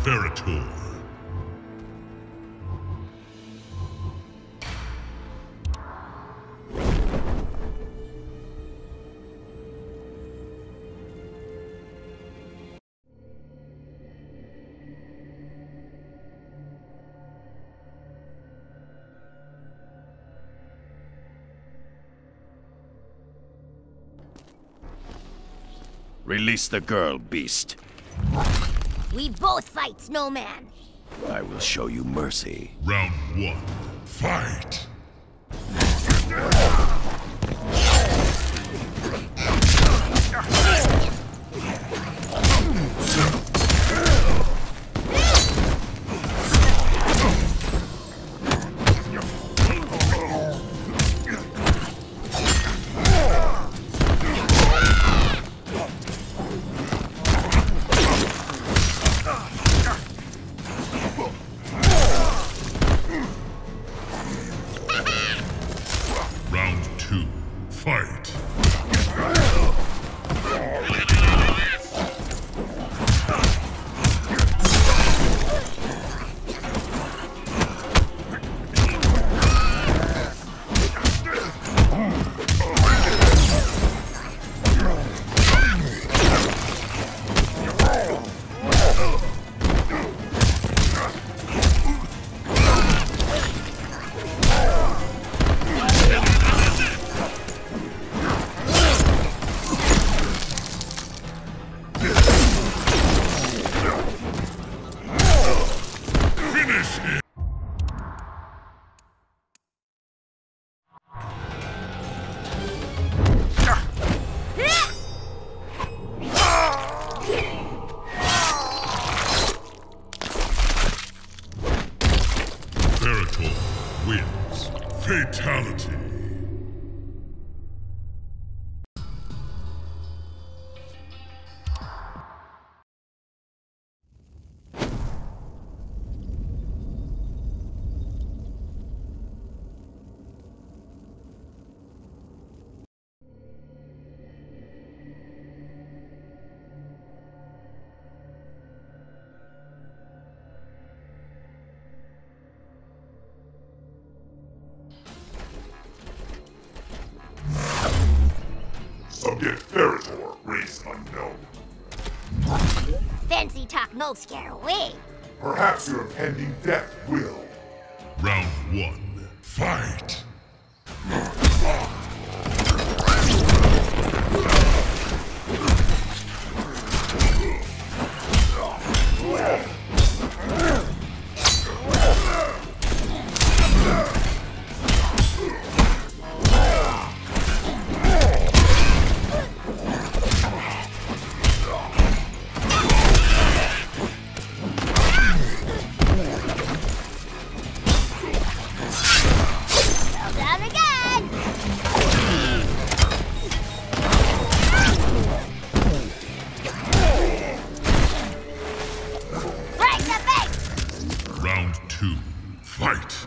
Ferritor. Release the girl, beast. We both fight, Snowman. I will show you mercy. Round 1. Fight! Round 2. Fight! Ferritor wins. Fatality. Subject Ferritor, race unknown. Fancy talk, no scare away. Perhaps your impending death will. Round 1. Fight! Well done again. Break the bait. Round 2. Fight!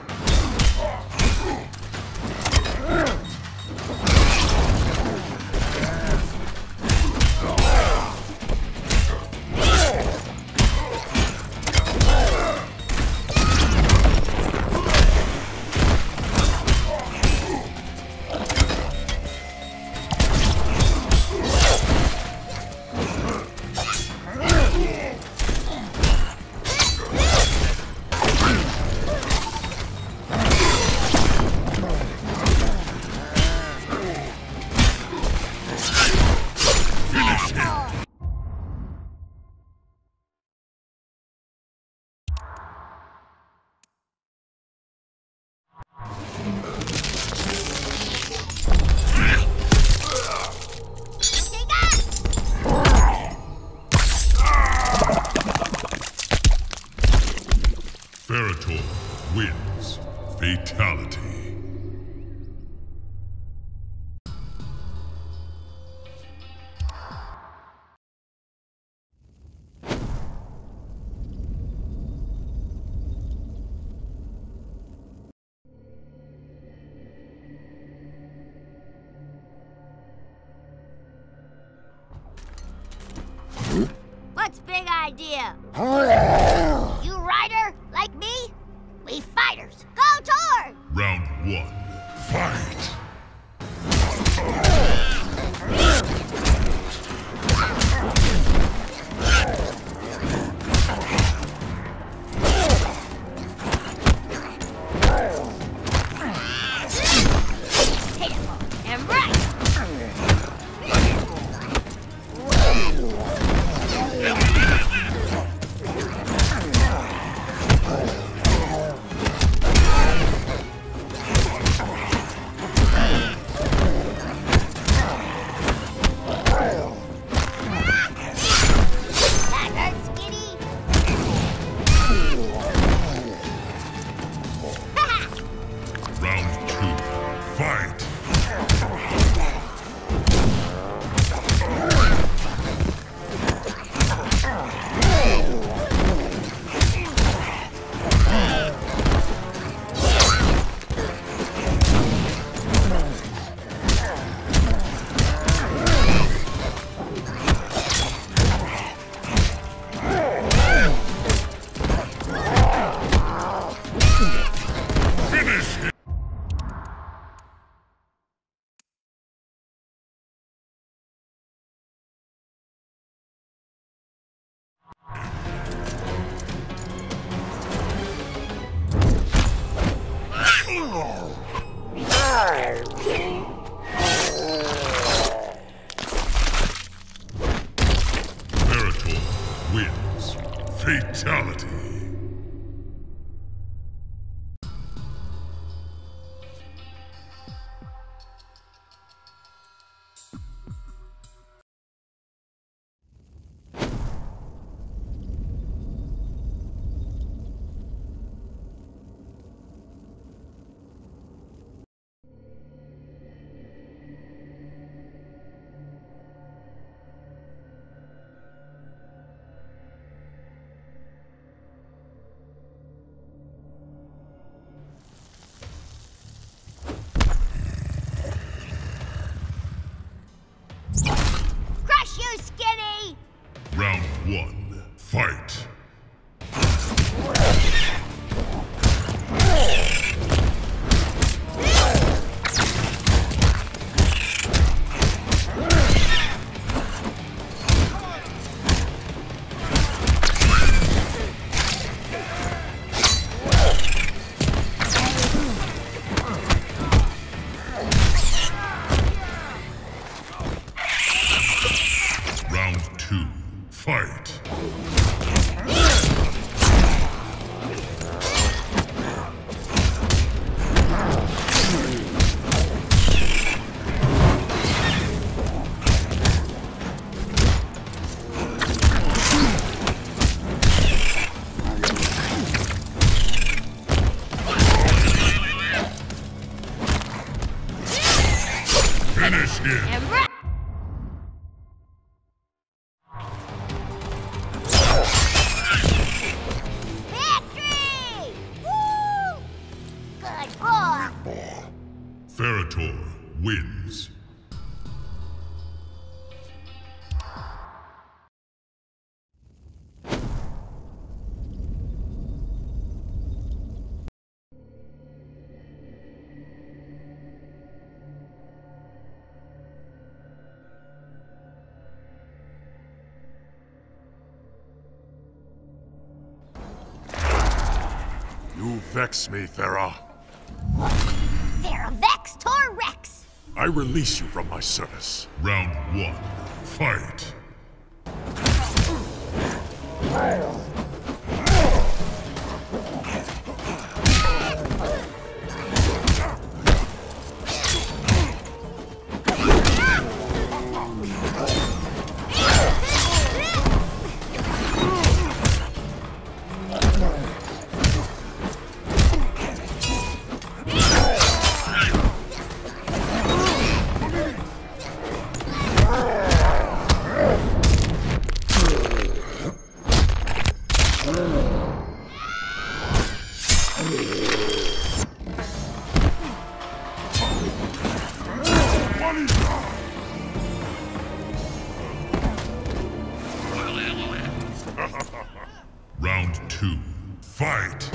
Ferritor wins. Fatality. What's big idea? Veritor wins. Fatality. Crush you, Skinny! Round 1. Fight. Round 2. Fight. Finish him. And right. Victory! Woo! Good boy! Veritor wins. You vex me, Thera. Theravex Torrex! I release you from my service. Round 1. Fight. Round 2. Fight.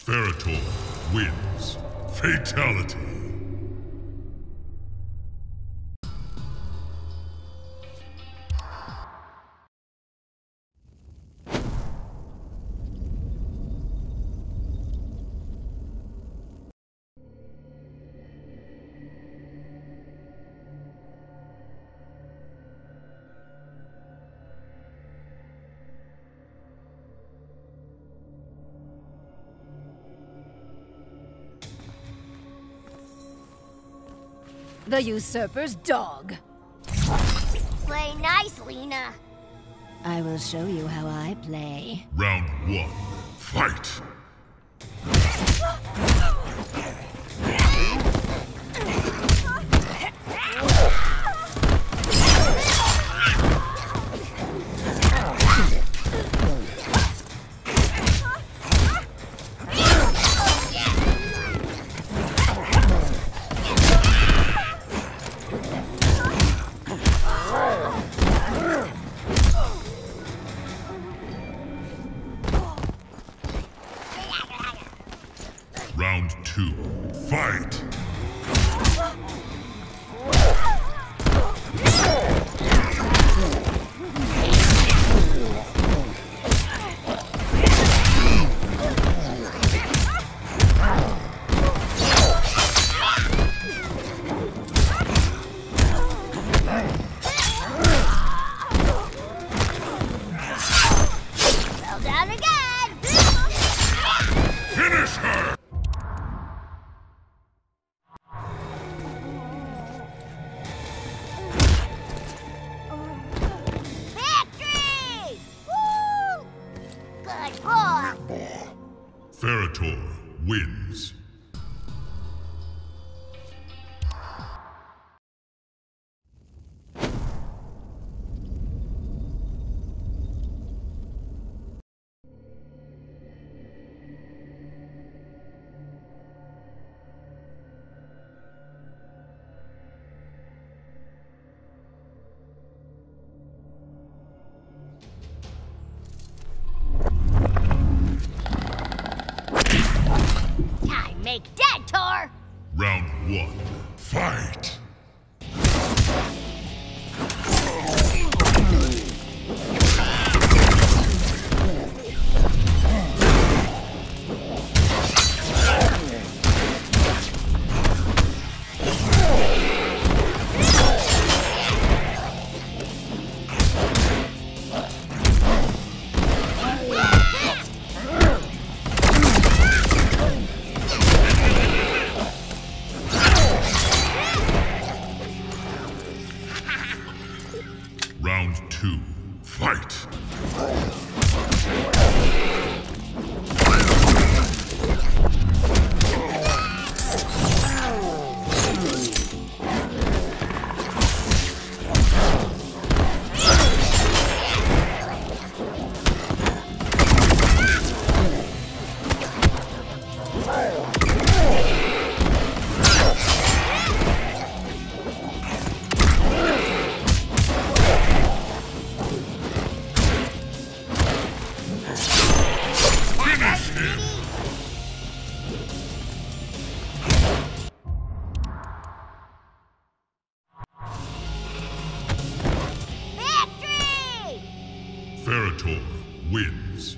Ferrator wins. Fatality. The usurper's dog. Play nice, Lena. I will show you how I play. Round 1. Fight! Round 2. Fight! Fell down again. Finish her! Victory! Woo! Good boy. Ferrator wins. Time make dead, Tor. Round 1. Fight! Round 2. Fight! Finish him! Victory! Ferrator wins.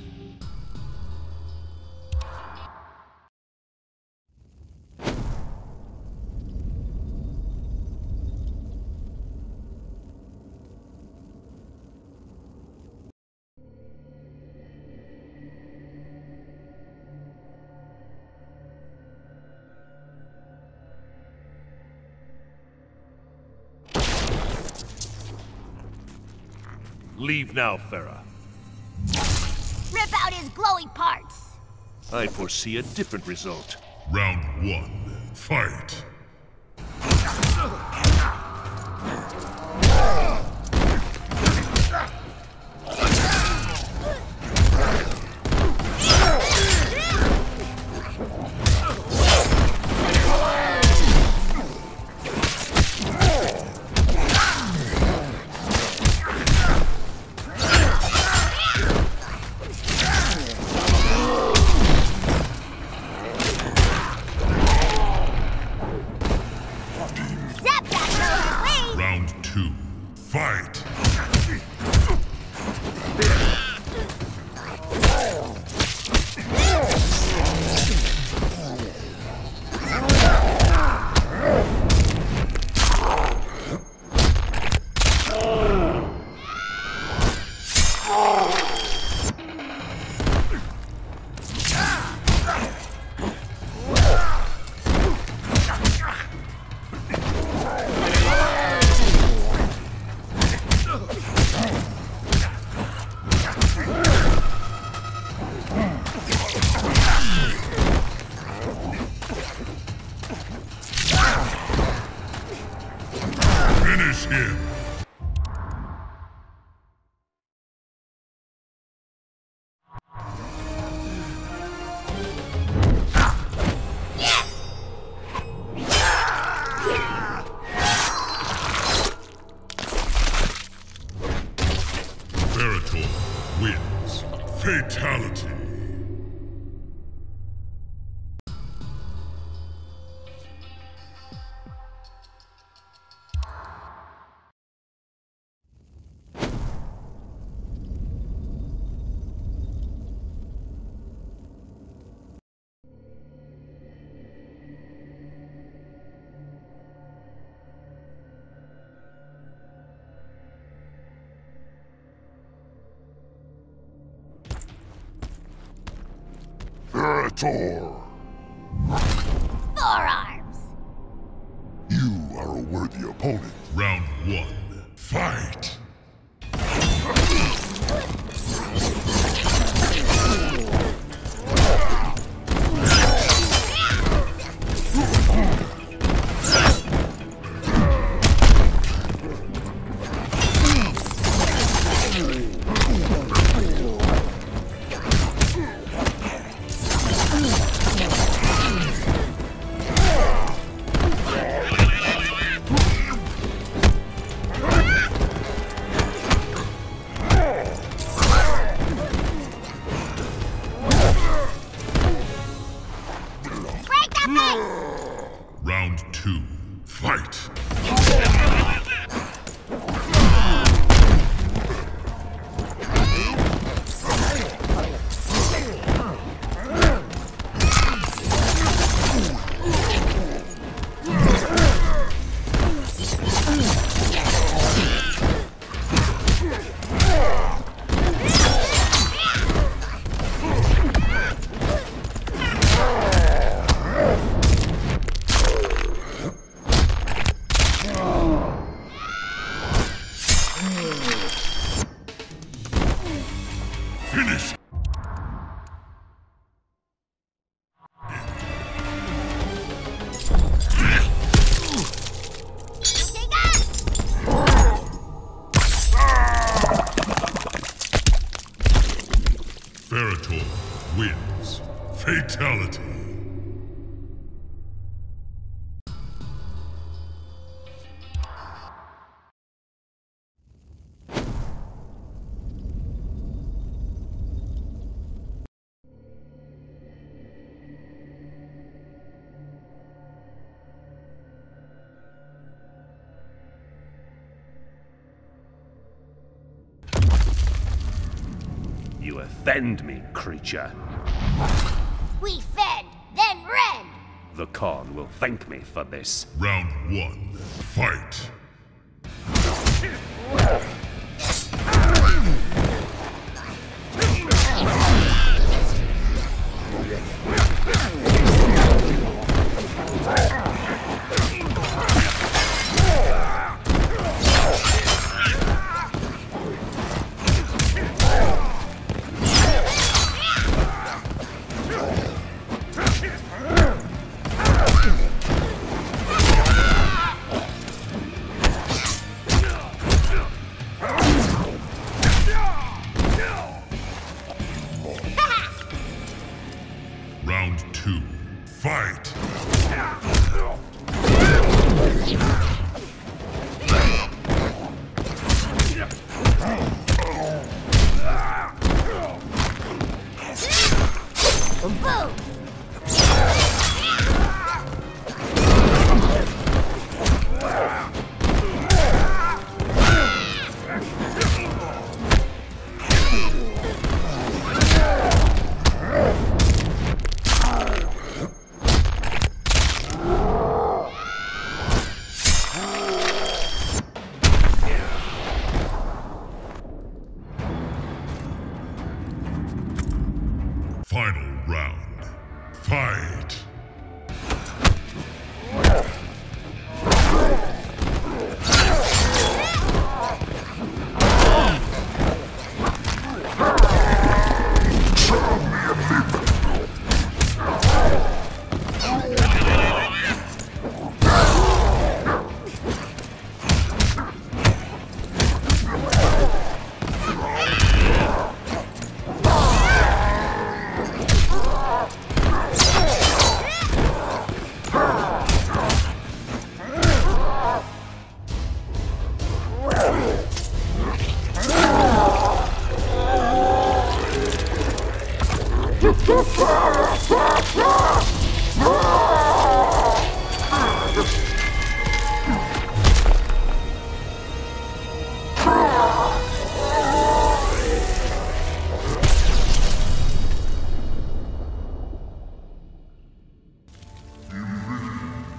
Leave now, Farah. Rip out his glowy parts. I foresee a different result. Round 1. Fight! him! Veritor wins. Fatality. Veritor! Forearms! You are a worthy opponent. Round 1. Fight! Round 2. Fight! Finish! Veritor wins. Fatality. You offend me, creature. We fend, then rend! The Khan will thank me for this. Round 1. Fight! Round 2. Fight! Boom! Final round. Fight!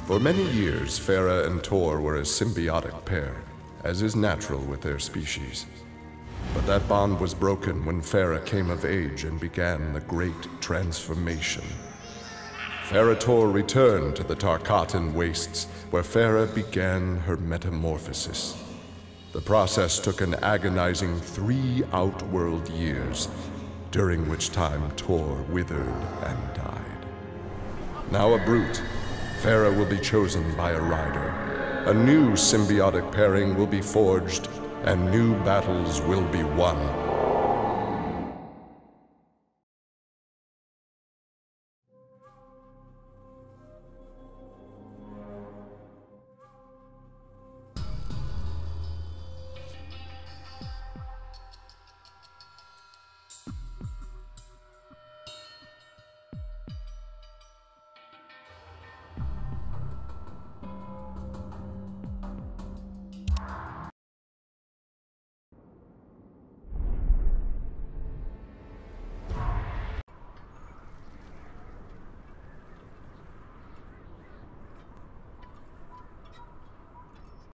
For many years, Farah and Tor were a symbiotic pair, as is natural with their species. But that bond was broken when Farah came of age and began the Great Transformation. Farah Tor returned to the Tarkatan Wastes, where Farah began her metamorphosis. The process took an agonizing 3 outworld years, during which time Tor withered and died. Now a brute, Farah will be chosen by a rider. A new symbiotic pairing will be forged, and new battles will be won.